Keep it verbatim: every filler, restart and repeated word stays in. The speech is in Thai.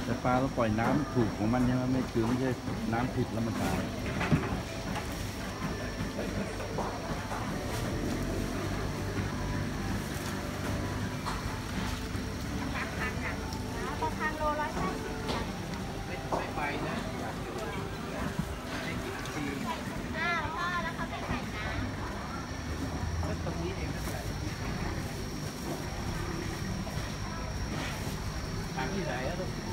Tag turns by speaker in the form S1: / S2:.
S1: แต่ปลาเราปล่อยน้ำถูกของมันใช่ไหมไม่คือไม่ใช่น้ำผิดแล้วมันตาย
S2: ปลาคังโลร้อยแปดสิบจ้ะไม่ไม่ไปนะอ้าวพ่อแล้วเขาไปไหนนะก็ตรงนี้เองนั่นแหละทางที่ไหนอะลูก